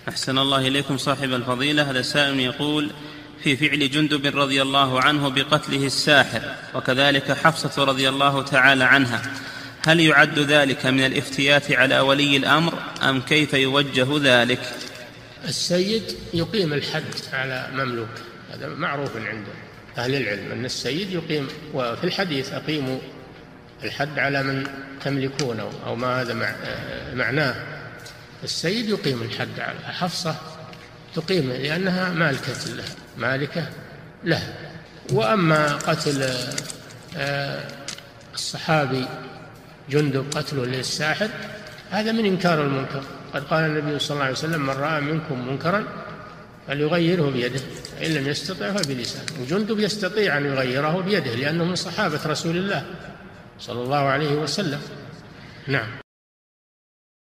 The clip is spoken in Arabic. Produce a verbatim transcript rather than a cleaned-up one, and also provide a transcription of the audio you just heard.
أحسن الله إليكم صاحب الفضيلة. هذا سائل يقول: في فعل جندب رضي الله عنه بقتله الساحر وكذلك حفصة رضي الله تعالى عنها، هل يعد ذلك من الافتيات على ولي الأمر أم كيف يوجه ذلك؟ السيد يقيم الحد على مملوك، هذا معروف عند أهل العلم أن السيد يقيم، وفي الحديث أقيموا الحد على من تملكونه، أو ما هذا معناه. السيد يقيم الحد على حفصة، تقيم لأنها مالكة له مالكة له. وأما قتل الصحابي جندب قتله للساحر هذا من إنكار المنكر. قد قال النبي صلى الله عليه وسلم: من رأى منكم منكرا فليغيره بيده، فإن لم يستطع فبلسانه. وجندب يستطيع أن يغيره بيده لأنه من صحابة رسول الله صلى الله عليه وسلم. نعم.